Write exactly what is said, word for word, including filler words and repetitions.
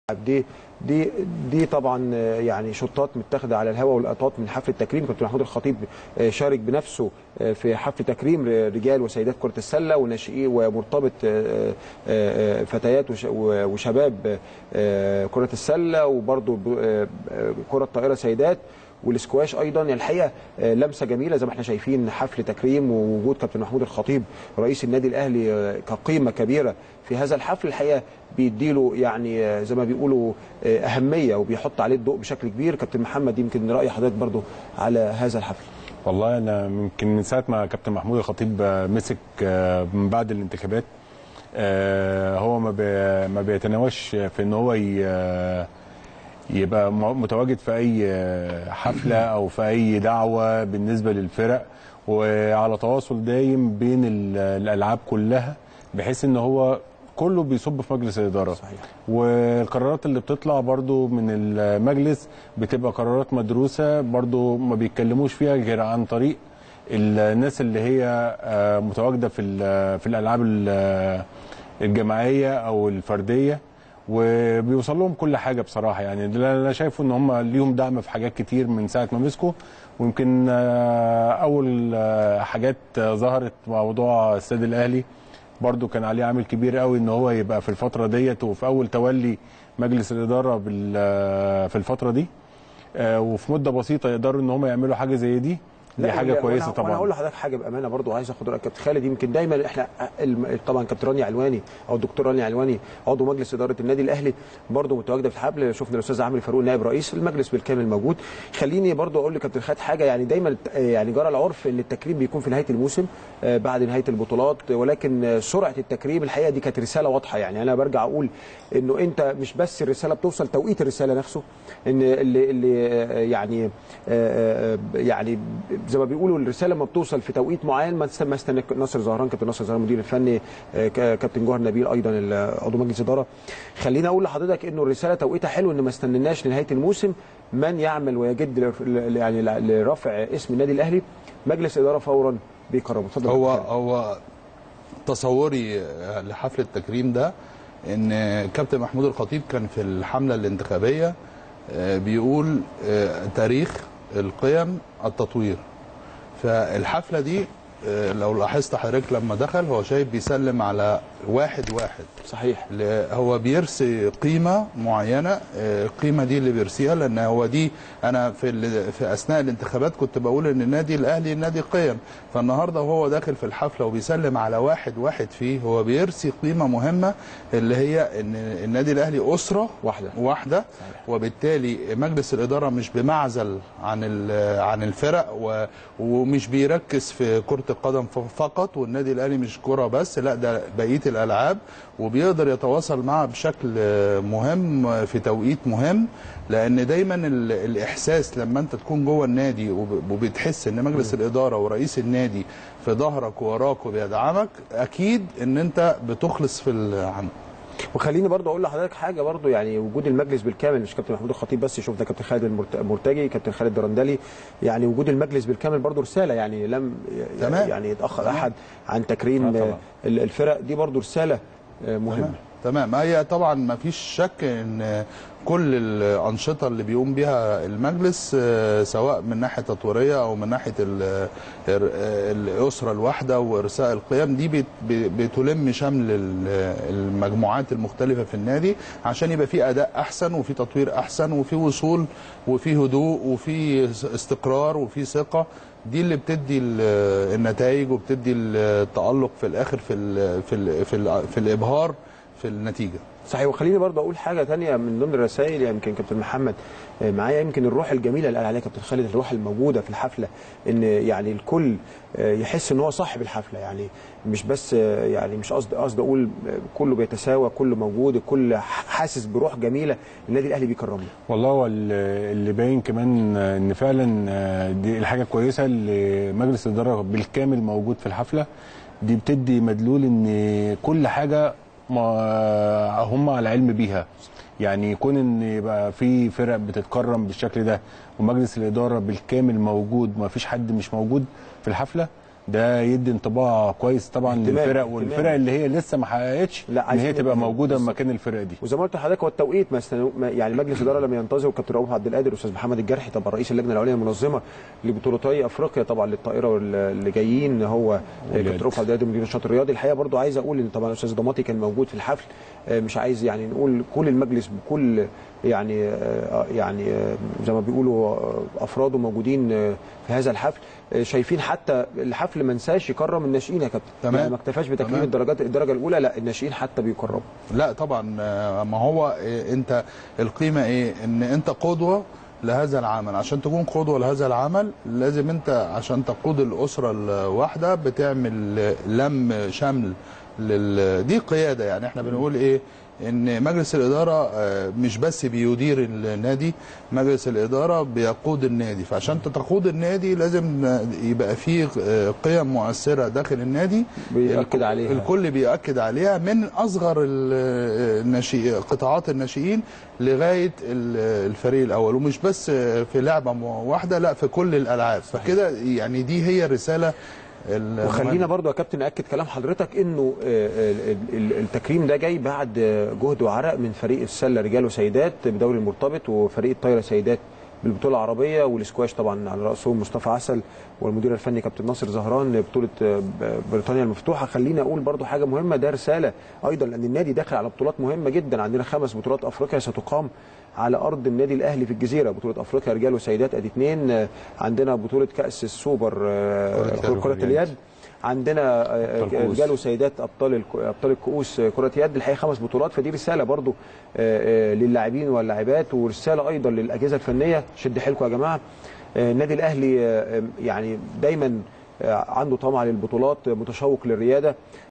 دي دي دي طبعا يعني شطات متاخده على الهواء والقطات من حفل التكريم. كابتن محمود الخطيب شارك بنفسه في حفل تكريم رجال وسيدات كره السله وناشئين ومرتبط فتيات وشباب كره السله وبرده كره الطائره سيدات والسكواش ايضا. يعني الحقيقه لمسه جميله زي ما احنا شايفين، حفل تكريم ووجود كابتن محمود الخطيب رئيس النادي الاهلي كقيمه كبيره في هذا الحفل. الحقيقه بيديله يعني زي ما بيقولوا اهميه وبيحط عليه الضوء بشكل كبير. كابتن محمد، يمكن راي حضرتك برضو على هذا الحفل؟ والله انا يمكن من ساعه ما كابتن محمود الخطيب مسك من بعد الانتخابات هو ما ما بيتناوش في ان هو يبقى متواجد في اي حفله او في اي دعوه بالنسبه للفرق، وعلى تواصل دايم بين الالعاب كلها، بحيث ان هو كله بيصب في مجلس الاداره. صحيح. والقرارات اللي بتطلع برضو من المجلس بتبقى قرارات مدروسه، برضو ما بيتكلموش فيها غير عن طريق الناس اللي هي متواجده في في الالعاب الجماعيه او الفرديه، وبيوصل لهم كل حاجه بصراحه. يعني انا شايفه ان هم ليهم دعم في حاجات كتير من ساعه ما مسكوا. ويمكن اول حاجات ظهرت موضوع السيد الاهلي، برضو كان عليه عامل كبير قوي ان هو يبقى في الفتره ديت وفي اول تولي مجلس الاداره في الفتره دي، وفي مده بسيطه يقدروا ان هم يعملوا حاجه زي دي. دي حاجه كويسه طبعا. انا هقول لحضرتك حاجه بامانه برضو عايز اخد رايك كابتن خالد. يمكن دايما احنا طبعا كابتن رانيا علواني او الدكتور رانيا علواني عضو مجلس اداره النادي الاهلي برضو متواجده في الحفل. شفنا الاستاذ عمرو فاروق نائب رئيس المجلس بالكامل موجود. خليني برضو اقول لكابتن خالد حاجه. يعني دايما يعني جرى العرف ان التكريم بيكون في نهايه الموسم بعد نهايه البطولات، ولكن سرعه التكريم الحقيقه دي كانت رساله واضحه. يعني انا برجع اقول انه انت مش بس الرساله بتوصل، توقيت الرساله نفسه ان اللي اللي يعني يعني زي ما بيقولوا الرساله لما بتوصل في توقيت معين ما استنى. ناصر زهران، كابتن ناصر زهران المدير الفني، كابتن جوهر نبيل ايضا عضو مجلس اداره، خليني اقول لحضرتك انه الرساله توقيتها حلو، ان ما استنيناش لنهايه الموسم. من يعمل ويجد يعني لرفع اسم النادي الاهلي مجلس اداره فورا بيقربه. اتفضل. هو هو تصوري لحفل التكريم ده ان كابتن محمود الخطيب كان في الحمله الانتخابيه بيقول تاريخ القيم التطوير. فالحفله دي لو لاحظت حضرتك لما دخل هو شايف بيسلم على واحد واحد. صحيح. هو بيرسي قيمه معينه، القيمه دي اللي بيرسيها، لان هو دي انا في في اثناء الانتخابات كنت بقول ان النادي الاهلي نادي قيم. فالنهارده وهو داخل في الحفله وبيسلم على واحد واحد فيه، هو بيرسي قيمه مهمه اللي هي ان النادي الاهلي اسره واحده واحده. وبالتالي مجلس الاداره مش بمعزل عن عن الفرق ومش بيركز في كره القدم فقط، والنادي الاهلي مش كره بس، لا ده بقيه الالعاب، وبيقدر يتواصل معها بشكل مهم في توقيت مهم. لان دايما الاحساس لما انت تكون جوه النادي وبتحس ان مجلس الاداره ورئيس النادي في ظهرك ووراك وبيدعمك، اكيد ان انت بتخلص في العمل. وخليني برضه اقول لحضرتك حاجه برضه، يعني وجود المجلس بالكامل، مش كابتن محمود الخطيب بس، شفنا كابتن خالد المرتجي، كابتن خالد درندلي، يعني وجود المجلس بالكامل برضه رساله. يعني لم تمام. يعني يتاخر تمام. احد عن تكريم الفرق دي برضه رساله مهمه. تمام. هي طبعا ما فيش شك ان كل الانشطه اللي بيقوم بها المجلس سواء من ناحيه تطويريه او من ناحيه الاسره الواحده وارساء القيم دي بتلم شمل المجموعات المختلفه في النادي، عشان يبقى في اداء احسن وفي تطوير احسن وفي وصول وفي هدوء وفي استقرار وفي ثقه. دي اللي بتدي النتائج وبتدي التالق في الاخر في ال في ال في, ال في الابهار في النتيجه. صحيح. وخليني برضه اقول حاجه ثانيه من ضمن الرسائل، يمكن كابتن محمد معايا، يمكن الروح الجميله اللي قال عليها كابتن خالد، الروح الموجوده في الحفله، ان يعني الكل يحس ان هو صاحب الحفله. يعني مش بس يعني مش قصد قصد اقول كله بيتساوى، كله موجود، الكل حاسس بروح جميله النادي الاهلي بيكرمه. والله هو اللي باين كمان ان فعلا دي الحاجه الكويسه اللي مجلس الاداره بالكامل موجود في الحفله دي، بتدي مدلول ان كل حاجه ما هم على علم بيها. يعني يكون ان يبقى في فرق بتتكرم بالشكل ده ومجلس الاداره بالكامل موجود، ما فيش حد مش موجود في الحفله، ده يدي انطباع كويس طبعا للفرق، والفرق اللي هي لسه ما حققتش ان هي تبقى موجوده مكان الفرق دي. وزي ما قلت لحضرتك هو التوقيت ما استنو... يعني مجلس الاداره لما ينتظر كابتن رؤوف عبد القادر واستاذ محمد الجرحي طبعا رئيس اللجنه العليا المنظمه لبطولتي افريقيا طبعا للطائره واللي جايين هو كابتن رؤوف عبد القادر مدير النشاط الرياضي. الحقيقه برضو عايز اقول ان طبعا الاستاذ ضماطي كان موجود في الحفل، مش عايز يعني نقول كل المجلس بكل يعني يعني زي ما بيقولوا افراده موجودين في هذا الحفل. شايفين حتى الحفل ما نساش يكرم الناشئين يا كابتن، تمام يعني ما اكتفاش بتكريم الدرجات الدرجه الاولى، لا الناشئين حتى بيكرموا. لا طبعا، ما هو انت القيمه ايه؟ ان انت قدوه لهذا العمل. عشان تكون قدوه لهذا العمل لازم انت عشان تقود الاسره الواحده بتعمل لم شمل لل... دي قياده. يعني احنا بنقول ايه؟ ان مجلس الاداره مش بس بيدير النادي، مجلس الاداره بيقود النادي. فعشان تقود النادي لازم يبقى فيه قيم مؤثره داخل النادي بيأكد عليها، الكل بيأكد عليها من اصغر الناشئين قطاعات الناشئين لغايه الفريق الاول، ومش بس في لعبه واحده، لا في كل الالعاب. فكده يعني دي هي الرساله. وخلينا برضو يا كابتن اكد كلام حضرتك انه التكريم ده جاي بعد جهد وعرق من فريق السله رجال وسيدات بدوري المرتبط، وفريق الطايره سيدات بالبطوله العربيه، والسكواش طبعا على راسهم مصطفى عسل والمدير الفني كابتن ناصر زهران بطوله بريطانيا المفتوحه. خلينا اقول برضو حاجه مهمه، ده رساله ايضا لان النادي داخل على بطولات مهمه جدا. عندنا خمس بطولات افريقيا ستقام على ارض النادي الاهلي في الجزيره، بطوله افريقيا رجال وسيدات ادي اثنين، عندنا بطوله كاس السوبر كره اليد، عندنا رجال وسيدات ابطال ابطال الكؤوس كره يد. الحقيقه خمس بطولات، فدي رساله برضو للاعبين واللاعبات، ورساله ايضا للاجهزه الفنيه، شد حيلكم يا جماعه. النادي الاهلي يعني دايما عنده طمع للبطولات، متشوق للرياده.